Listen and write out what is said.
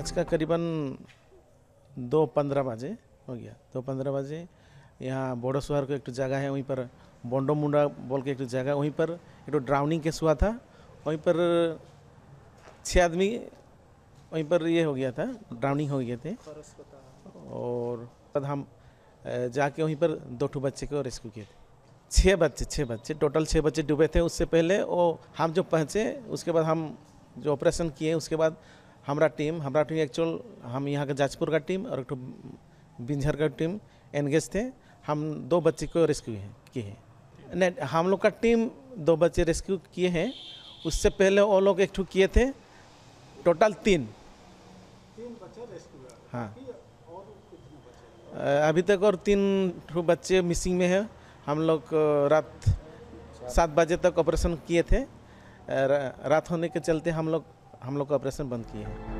आज का करीबन 2:15 बजे हो गया। 2:15 बजे यहाँ बोडो शहर को एक जगह है, वहीं पर बोंडो मुंडा बोल के एक जगह, वहीं पर एक ड्राउनिंग केस हुआ था। वहीं पर 6 आदमी वहीं पर ये हो गया था, ड्राउनिंग हो गए थे। और तब हम जाके वहीं पर 2 बच्चे को रेस्क्यू किए थे। 6 बच्चे टोटल 6 बच्चे डूबे थे। उससे पहले वो हम जो पहुँचे उसके बाद हम जो ऑपरेशन किए, उसके बाद हमारा टीम एक्चुअल हम यहाँ का जाजपुर का टीम और एक बिंझर का टीम एंगेज थे। हम 2 बच्चे को रेस्क्यू किए हैं। नहीं, हम लोग का टीम 2 बच्चे रेस्क्यू किए हैं। उससे पहले वो लोग एक किए थे, टोटल 3 बच्चे रेस्क्यू। हाँ, और कितने बच्चे अभी तक और 3 बच्चे मिसिंग में है। हम लोग रात 7 बजे तक ऑपरेशन किए थे। रात होने के चलते हम लोग का ऑपरेशन बंद किए हैं।